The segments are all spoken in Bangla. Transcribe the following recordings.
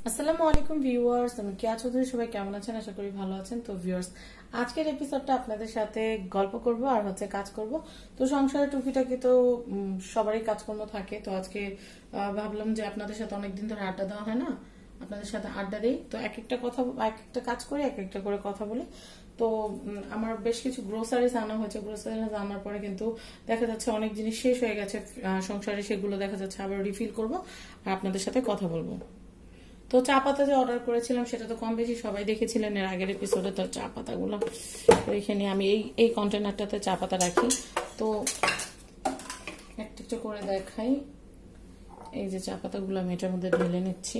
আসসালামু আলাইকুম ভিউয়ার্স, আমি কেয়া চৌধুরী। সবাই কেমন আছেন? আশা করি ভালো আছেন। তো ভিউয়ার্স, আজকের এপিসোডটা আপনাদের সাথে গল্প করব আর কাজ করব। তো সংসারের টুকিটাকি তো সবারই কাজকর্ম থাকে। তো আজকে ভাবলাম যে আপনাদের সাথে অনেকদিন ধরে আড্ডা দেওয়া হয় না, আপনাদের সাথে আড্ডা দিই। তো এক একটা কথা, এক একটা কাজ করি, এক একটা করে কথা বলি। তো আমার বেশ কিছু গ্রোসারিজ আনা হয়েছে। গ্রোসারিজ আনার পরে কিন্তু দেখা যাচ্ছে অনেক জিনিস শেষ হয়ে গেছে সংসারে, সেগুলো দেখা যাচ্ছে আবার রিফিল করব আর আপনাদের সাথে কথা বলবো। তো চা পাতা যে অর্ডার করেছিলাম সেটা তো কম বেশি সবাই দেখেছিলেন এর আগের এপিসোডে। তো চা পাতাগুলো এখানে আমি এই কন্টেনারটাতে চা পাতা রাখি। তো একটা একটু করে দেখাই। এই যে চা পাতাগুলো আমি এটার মধ্যে ঢেলে নিচ্ছি।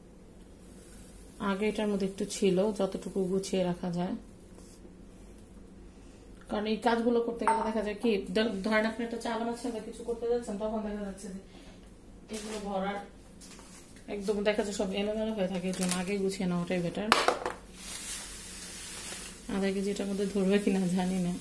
আগে এটার মধ্যে একটু ছিল, যতটুকু গুছিয়ে রাখা যায়, কারণ এই কাজগুলো করতে গেলে দেখা যায় কি, ধরেন আপনি একটা চা বানাচ্ছেন বা কিছু করতে যাচ্ছেন, তখন দেখা যাচ্ছে যে এগুলো ভরার একদম দেখা যায় সব এলোমেলো হয়ে থাকে। এজন্য আগে গুছিয়ে নেওয়াটাই বেটার। আধা কেজি এটার মধ্যে ধরবে কিনা জানি না।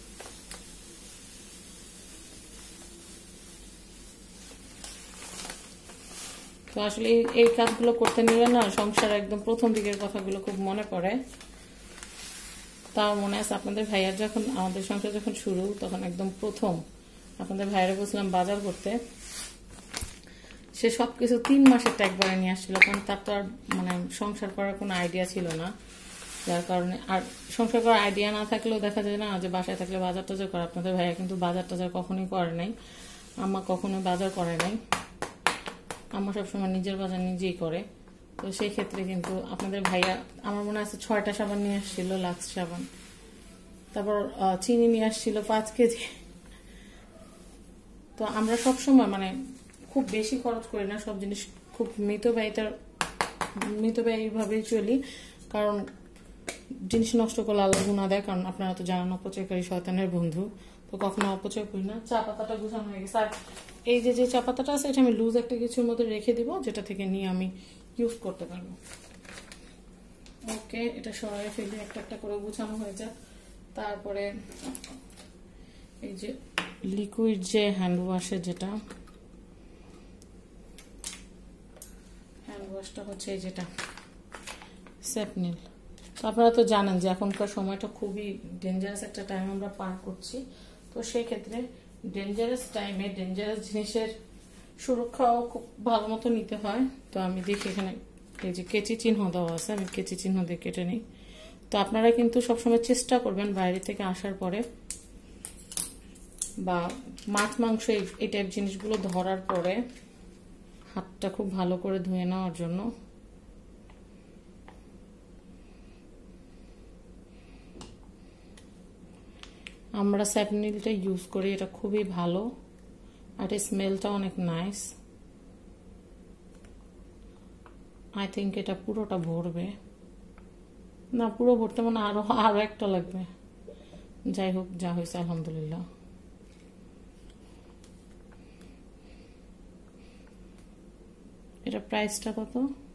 তো আসলে এই কাজগুলো করতে নিলে না, সংসার একদম প্রথম দিকের কথাগুলো খুব মনে পড়ে। তাও মনে আছে আপনাদের ভাইয়ার যখন, আমাদের সংসার যখন শুরু, তখন একদম প্রথম আপনাদের ভাইয়ারে বলছিলাম বাজার করতে। সে সবকিছু 3 মাসের একবারে নিয়ে আসছিল, কারণ তার তো আর সংসার করার কোনো আইডিয়া ছিল না। যার কারণে, আর সংসার করার আইডিয়া না থাকলেও দেখা যায় না যে বাসায় থাকলে বাজার টাজার করে। আপনাদের ভাইয়া কিন্তু বাজার টাজার কখনোই করে নাই, আম্মা কখনোই বাজার করে নাই। আম্মা সবসময় নিজের বাজার নিজেই করে। তো সেই ক্ষেত্রে কিন্তু আপনাদের ভাইয়া আমার মনে আছে 6টা সাবান নিয়ে আসছিল, লাক্স সাবান। তারপর চিনি নিয়ে আসছিল 5 কেজি। তো আমরা সবসময় খুব বেশি খরচ করি না, সব জিনিস খুব মিতব্যয়ীভাবেই চলি। কারণ জিনিস নষ্ট করলে আল্লাহ গুনাহ দেয়। কারণ আপনারা তো জানেন অপচয়কারী শয়তানের বন্ধু। তো কখনো অপচয় করি না। চা পাতাটা গুছানো হয়ে গেছে। আর এই যে চা পাতাটা আছে, এটা আমি লুজ একটা কিছুর মধ্যে রেখে দিব, যেটা থেকে নিয়ে আমি ইউজ করতে পারবো। ওকে, এটা সরাই ফেলে একটা একটা করে গুছানো হয়ে যায়। তারপরে এই যে লিকুইড যে হ্যান্ড ওয়াশের, যেটা হ্যান্ড ওয়াশটা হচ্ছে এই যেটা স্যাপনিল। তো আপনারা তো জানেন যে এখনকার সময়টা খুবই ডেঞ্জারাস একটা টাইম আমরা পার করছি। তো সেই ক্ষেত্রে ডেঞ্জারাস টাইমে ডেঞ্জারাস জিনিসের সুরক্ষাও খুব ভালো মতো নিতে হয়। তো আমি দেখি এখানে এই যে কেচি চিহ্ন দেওয়া আছে, আমি কেচি চিহ্ন দিয়ে কেটে নিই। তো আপনারা কিন্তু সবসময় চেষ্টা করবেন বাইরে থেকে আসার পরে বা মাছ মাংস এই টাইপ জিনিসগুলো ধরার পরে হাতটা খুব ভালো করে ধুয়ে নেওয়ার জন্য। আমরা স্যাপনিলটা ইউজ করি, এটা খুবই ভালো আর এর স্মেলটা অনেক নাইস। আই থিঙ্ক এটা পুরোটা ভরবে না, পুরো ভরতে আরো একটা লাগবে। যাই হোক, যা হয়েছে আলহামদুলিল্লাহ। এটা প্রাইসটা কত?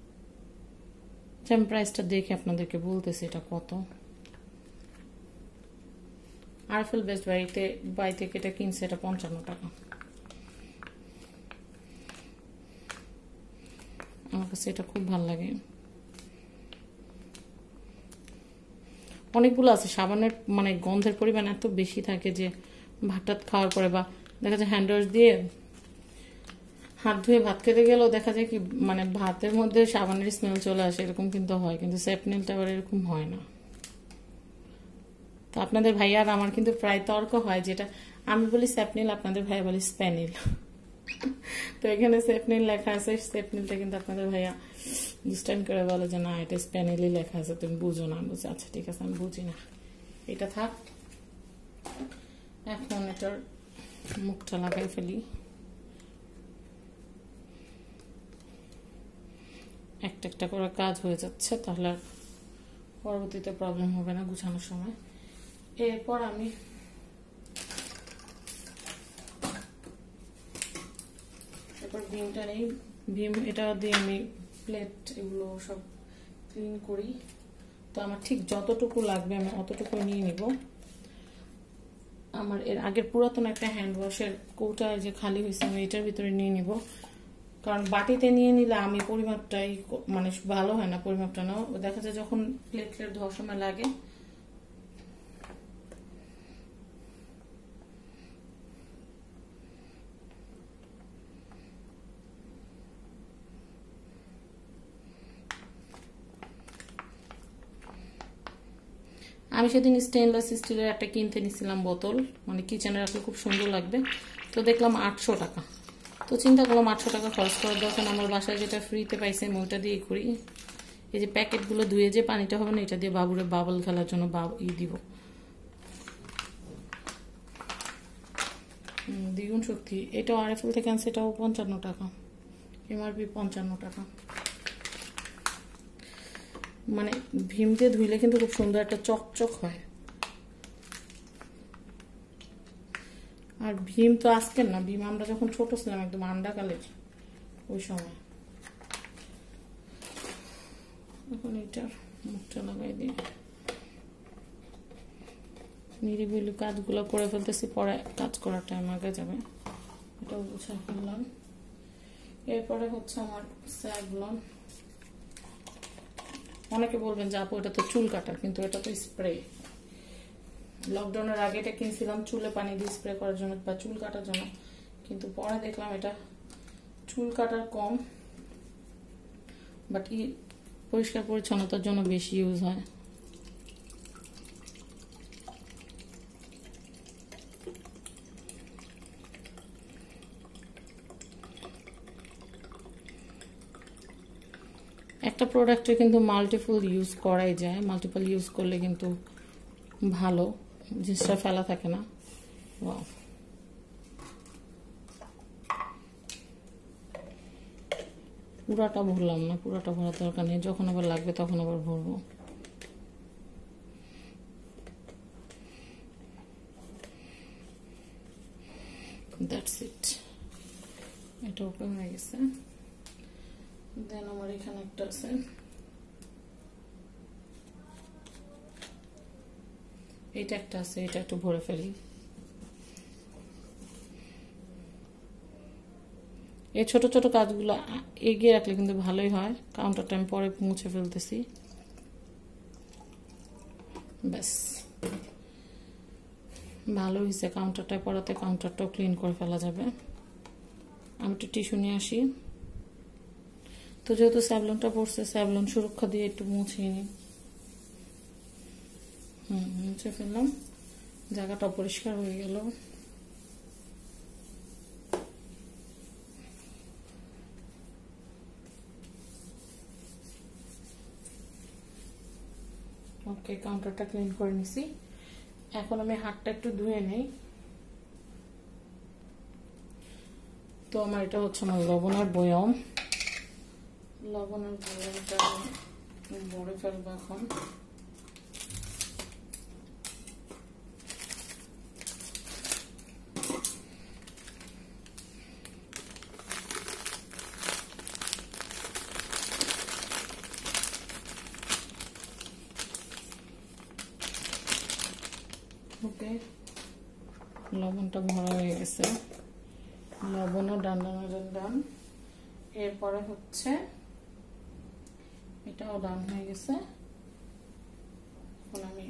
আমি প্রাইসটা দেখে আপনাদেরকে বলতেছি এটা কত। আরফেল বেস্ট বাই থেকে এটা কিনছে, এটা 55 টাকা। আমার কাছে এটা খুব ভালো লাগে। অনেকগুলো আছে সাবানের, গন্ধের পরিমাণ এত বেশি থাকে যে ভাত খাওয়ার পরে বা দেখা যায় হ্যান্ড ওয়াশ দিয়ে হাত ধুয়ে ভাত খেতে গেলেও দেখা যায় কি ভাতের মধ্যে সাবানের স্মেল চলে আসে, এরকম কিন্তু হয়। কিন্তু স্যাপনিলটা আবার এরকম হয় না। তো আপনাদের ভাইয়া আর আমার কিন্তু প্রায় তর্ক হয়, যেটা আমি বলি স্যাপনিল, আপনাদের ভাইয়া বলি স্প্যানিল। তো এখানে স্যাপনিল লেখা আছে, স্যাপনিলটা কিন্তু আপনাদের ভাইয়া দুষ্টাইম করে বলে যে না, এটা স্প্যানিলই লেখা আছে, তুমি বুঝো না। বুঝি, আচ্ছা ঠিক আছে, আমি বুঝি না, এটা থাক। এখন এটার মুখটা লাগাই ফেলি। একটা একটা করে কাজ হয়ে যাচ্ছে, তাহলে আর পরবর্তীতে প্রবলেম হবে না গুছানোর সময়। এরপর আমি ভীমটা নেই। ভীম এটা দিয়ে আমি প্লেট এগুলো সব ক্লিন করি। তো আমার ঠিক যতটুকু লাগবে আমি অতটুকু নিয়ে নিব। আমার এর আগের পুরাতন একটা হ্যান্ড ওয়াশের কৌটা যে খালি হয়েছে, আমি এটার ভিতরে নিয়ে নিব। কারণ বাটিতে নিয়ে নিলে আমি পরিমাপটাই মানে ভালো হয় না, পরিমাপটা না দেখা যায় যখন প্লেট ধোয়ার সময় লাগে। আমি সেদিন স্টেনলেস স্টিলের একটা কিনতে নিছিলাম বোতল, মানে কিচেনে রাখলে খুব সুন্দর লাগবে। তো দেখলাম 800 টাকা। তো চিন্তা করলাম 800 টাকা খরচ করার দরকার, আমার বাসায় যেটা ফ্রিতে পাইছে আমি ওইটা দিয়ে করি। এই যে প্যাকেটগুলো ধুয়ে যে পানিটা হবে না, এটা দিয়ে বাবুরে বাবল খেলার জন্য দিব। দ্বিগুণ শক্তি। এটাও আরএফএল থেকে আনছে, এটাও 55 টাকা, এমআরপি 55 টাকা। মানে ভীম দিয়ে ধুইলে কিন্তু খুব সুন্দর একটা চকচক হয়। আর ভীম তো আজকের না, ভীম আমরা যখন ছোট ছিলাম একদম আন্ডাকালের ওই সময়। এখন এটার মুখটা লাগাই দিয়ে নিরিবিলি কাজগুলো করে ফেলতেছি, পরে কাজ করার টাইম আগে যাবে, এটাও গুছিয়ে ফেললাম। এরপরে হচ্ছে আমার স্যাভলন। অনেকে বলবেন যে আপু এটা তো চুল কাটার, কিন্তু এটা তো স্প্রে। লকডাউনের আগে এটা কিনছিলাম চুলে পানি দিয়ে স্প্রে করার জন্য বা চুল কাটার জন্য, কিন্তু পরে দেখলাম এটা চুল কাটার কম, বাট পরিষ্কার পরিচ্ছন্নতার জন্য বেশি ইউজ হয়। একটা প্রোডাক্টে কিন্তু মাল্টিপল ইউজ করাই যায়, মাল্টিপল ইউজ করলে কিন্তু ভালো, জিনিসটা ফেলা থাকে না। পুরাটা ভরলাম না, পুরাটা ভরার দরকার নেই, যখন আবার লাগবে তখন আবার ভরবো। That's it. এটা ওপেন হয়ে গেছে। দেন আমার এখানে একটা আছে, এটা একটা আছে, এটা একটু ভরে ফেলি। এই ছোট ছোট কাজগুলো এগিয়ে রাখলে কিন্তু ভালোই হয়। কাউন্টারটা আমি পরে মুছে ফেলতেছি। ব্যাস ভালো হয়েছে, কাউন্টারটায় পরাতে কাউন্টারটাও ক্লিন করে ফেলা যাবে। আমি একটু টিস্যু নিয়ে আসি। তো যেহেতু স্যাভলনটা পড়ছে, স্যাভলন সুরক্ষা দিয়ে একটু মুছিয়ে নিই। মুছে ফেললাম, জায়গাটা পরিষ্কার হয়ে গেল। ওকে, কাউন্টারটা ক্লিন করে নিছি। এখন আমি হাতটা একটু ধুয়ে নেই। তো আমার এটা হচ্ছে আমার লবণের বয়াম। লবণের বয়ামটা ভরে ফেলবো এখন। ওকে, লবণটা ভরা হয়ে গেছে, লবণও ডান ডান। এরপরে হচ্ছে এটাও ডান হয়ে গেছে। এখন আমি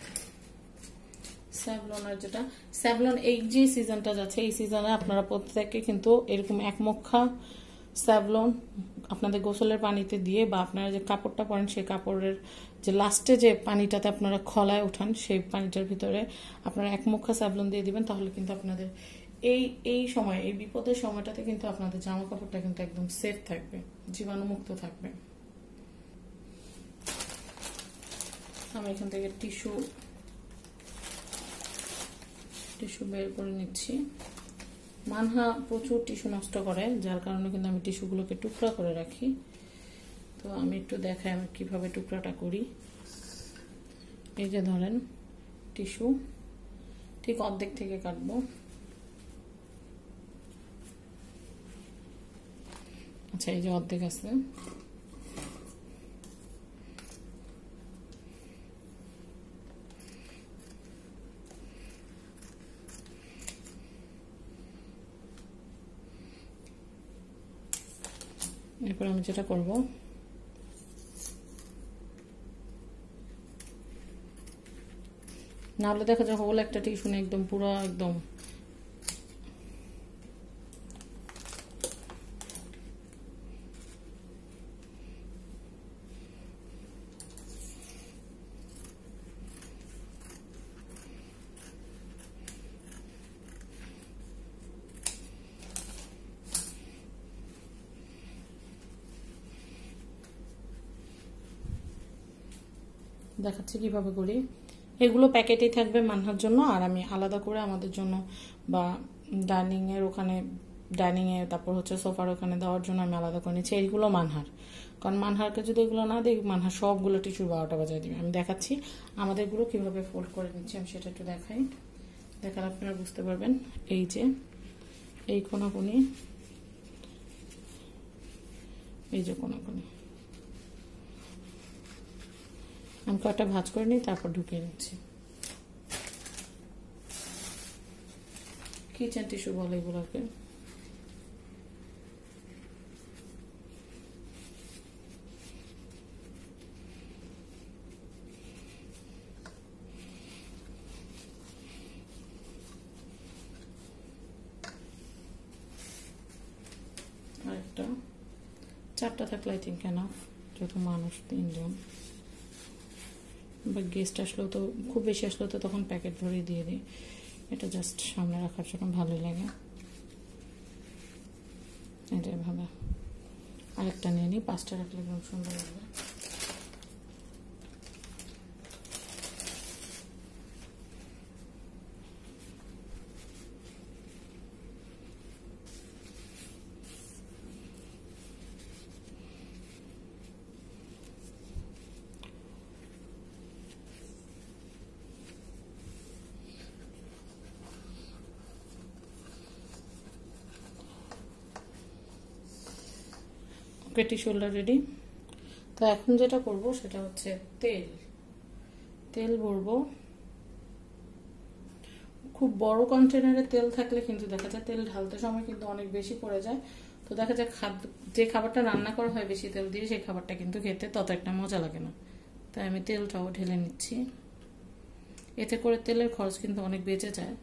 স্যাভলনের যেটা, স্যাভলন এই যে সিজনটা যাচ্ছে, এই সিজনে আপনারা প্রত্যেকে কিন্তু এরকম এক মুখা স্যাভলন আপনাদের গোসলের পানিতে দিয়ে, বা আপনারা যে কাপড়টা পরেন সেই কাপড়ের যে লাস্টে যে পানিটাতে আপনারা খলায় উঠান, সেই পানিটার ভিতরে আপনারা এক মুখা স্যাভলন দিয়ে দিবেন। তাহলে কিন্তু আপনাদের এই সময়, এই বিপদের সময়টাতে কিন্তু আপনাদের জামা কাপড়টা কিন্তু একদম সেফ থাকবে, জীবাণুমুক্ত থাকবে। আমি এখান থেকে টিস্যু বের করে নিচ্ছি। মানহা প্রচুর টিস্যু নষ্ট করে, যার কারণে কিন্তু আমি টিস্যুগুলোকে টুকরা করে রাখি। তো আমি একটু দেখাই আমি কিভাবে টুকরাটা করি। এই যে ধরেন টিস্যু ঠিক অর্ধেক থেকে কাটবো। আচ্ছা, এই যে অর্ধেক আছে, এরপর আমি যেটা করব, নাহলে দেখা যায় হোল একটা টিস্যু একদম পুরো একদম দেখাচ্ছি কিভাবে করি। এগুলো প্যাকেটেই থাকবে মানহার জন্য, আর আমি আলাদা করে আমাদের জন্য বা ডাইনিং এর ওখানে, ডাইনিং এ তারপর হচ্ছে সোফার ওখানে দেওয়ার জন্য আমি আলাদা করে নিচ্ছি। এইগুলো মানহার, কারণ মানহারকে যদি এগুলো না দিই মানহার সবগুলো টিস্যুর 12টা বাজায় দিবে। আমি দেখাচ্ছি আমাদেরগুলো কিভাবে ফোল্ড করে নিচ্ছি, আমি সেটা একটু দেখাই, দেখালে আপনারা বুঝতে পারবেন। এই যে এই কোনাকুনি, এই যে কোনাকুনি আমি কয়েকটা ভাঁজ করে নিই, তারপর ঢুকিয়ে নিচ্ছি। কিচেন টিস্যু বলে এগুলোকে। আরেকটা 4টা থাকলে আই থিঙ্ক এনাফ, যেহেতু মানুষ 3 জন, বা গেস্ট আসলেও তো, খুব বেশি আসলেও তো তখন প্যাকেট ভরে দিয়ে দিই। এটা জাস্ট সামনে রাখার জন্য ভালোই লাগে। এটা ভাবে আরেকটা নিয়ে নিই, 5টা রাখলে খুব সুন্দর লাগবে। পেটি শোল্ডার রেডি। তো এখন যেটা করব সেটা হচ্ছে তেল ভরবো। খুব বড় কন্টেনারে তেল থাকলে কিন্তু দেখা যায় তেল ঢালতে সময় কিন্তু অনেক বেশি পড়ে যায়। তো দেখা যায় যে খাবারটা রান্না করা হয় বেশি তেল দিয়ে, সেই খাবারটা কিন্তু খেতে তত একটা মজা লাগে না। তাই আমি তেলটাও ঢেলে নিচ্ছি। এতে করে তেলের খরচ কিন্তু অনেক বেঁচে যায়।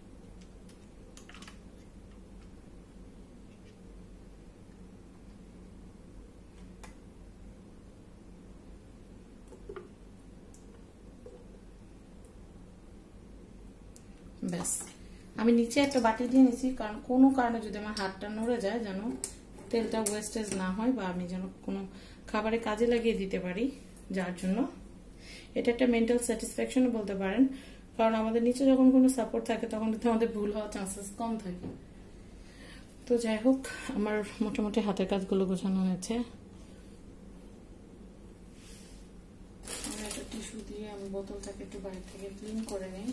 ব্যাস, আমি নিচে একটা বাটি দিয়ে নিচ্ছি, কারণ কোনো কারণে যদি আমার হাতটা নড়ে যায় যেন তেলটা ওয়েস্টেজ না হয়, বা আমি যেন কোনো খাবারে কাজে লাগিয়ে দিতে পারি। যার জন্য এটা একটা মেন্টাল স্যাটিসফ্যাকশন বলতে পারেন, কারণ আমাদের নিচে যখন কোনো সাপোর্ট থাকে তখন কিন্তু আমাদের ভুল হওয়ার চান্সেস কম থাকে। তো যাই হোক, আমার মোটামুটি হাতের কাজগুলো গোছানো হয়েছে। আমি একটা টিস্যু দিয়ে আমি বোতলটাকে একটু বাইরে থেকে ক্লিন করে নিই।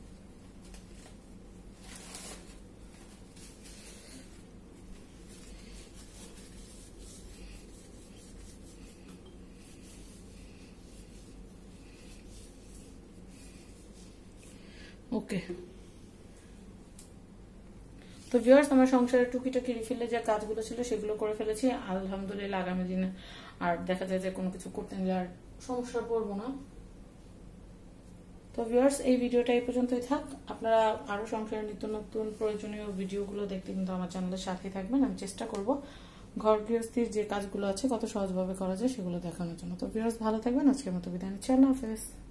ওকে, তো ভিউয়ার্স, আমার সংসারের টুকিটাকি রিফিলে যে কাজগুলো ছিল সেগুলো করে ফেলেছি আলহামদুলিল্লাহ। আগামী দিনে আর দেখা যায় যে কোনো কিছু করতে গেলে আর সমস্যা পড়বো না। তো ভিউয়ার্স, এই ভিডিওটা এই পর্যন্তই থাক। আপনারা আরো সংসারের নিত্য নতুন প্রয়োজনীয় ভিডিওগুলো দেখতে কিন্তু আমার চ্যানেলের সাথেই থাকবেন। আমি চেষ্টা করব ঘর গৃহস্থির যে কাজগুলো আছে কত সহজভাবে করা যায় সেগুলো দেখানোর জন্য। তো ভিউয়ার্স, ভালো থাকবেন। আজকের মতো বিদায় নিচ্ছি। আল্লাহ হাফেজ।